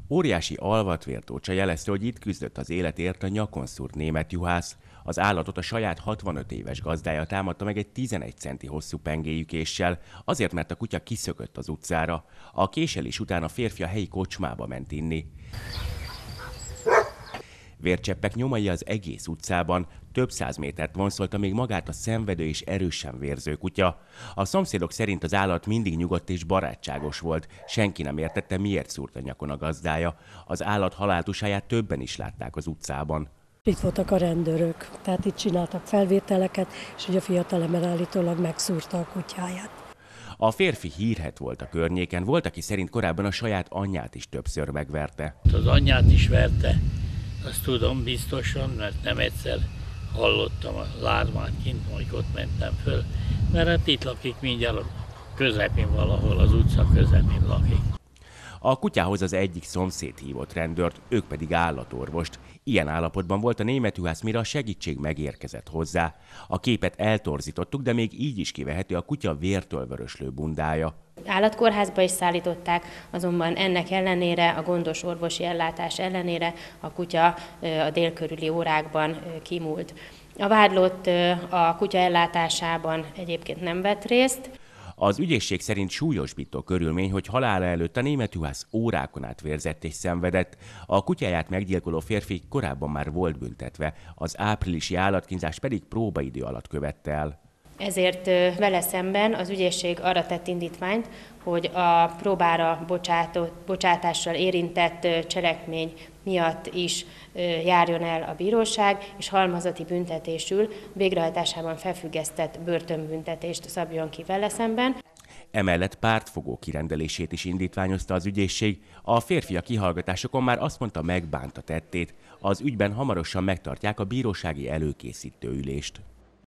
Óriási alvatvértócsa jelezte, hogy itt küzdött az életért a nyakon szúrt német juhász. Az állatot a saját 65 éves gazdája támadta meg egy 11 centi hosszú pengéjű késsel, azért mert a kutya kiszökött az utcára. A késelés után a férfi a helyi kocsmába ment inni. Vércseppek nyomai az egész utcában, több száz métert vonszolta még magát a szenvedő és erősen vérző kutya. A szomszédok szerint az állat mindig nyugodt és barátságos volt, senki nem értette, miért szúrt a nyakon a gazdája. Az állat haláltusáját többen is látták az utcában. Itt voltak a rendőrök, tehát itt csináltak felvételeket, és hogy a fiatalember állítólag megszúrta a kutyáját. A férfi hírhedt volt a környéken, volt, aki szerint korábban a saját anyját is többször megverte. Az anyját is verte, azt tudom biztosan, mert nem egyszer hallottam a lármát kint, amikor ott mentem föl, mert hát itt lakik mindjárt közepén valahol, az utca közepén lakik. A kutyához az egyik szomszéd hívott rendőrt, ők pedig állatorvost. Ilyen állapotban volt a német juhász, mire a segítség megérkezett hozzá. A képet eltorzítottuk, de még így is kivehető a kutya vértől vöröslő bundája. Állatkórházba is szállították, azonban ennek ellenére, a gondos orvosi ellátás ellenére a kutya a délkörüli órákban kimúlt. A vádlott a kutya ellátásában egyébként nem vett részt. Az ügyészség szerint súlyosbító körülmény, hogy halála előtt a német juhász órákon át vérzett és szenvedett. A kutyáját meggyilkoló férfi korábban már volt büntetve, az áprilisi állatkínzás pedig próbaidő alatt követte el. Ezért vele szemben az ügyészség arra tett indítványt, hogy a próbára bocsátással érintett cselekmény miatt is járjon el a bíróság, és halmazati büntetésül végrehajtásában felfüggesztett börtönbüntetést szabjon ki vele szemben. Emellett pártfogó kirendelését is indítványozta az ügyészség. A férfi a kihallgatásokon már azt mondta, megbánta tettét. Az ügyben hamarosan megtartják a bírósági előkészítő ülést.